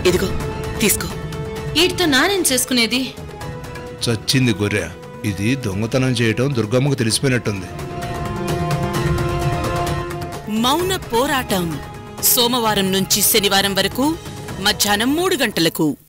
ఇదిగో తీసుకో. వీటితో నానేం చేసుకునేది? చచ్చింది గొర్రె. ఇది దొంగతనం చేయటం దుర్గమ్మకు తెలిసిపోయినట్టుంది. మౌన పోరాటం సోమవారం నుంచి శనివారం వరకు మధ్యాహ్నం 3 గంటలకు.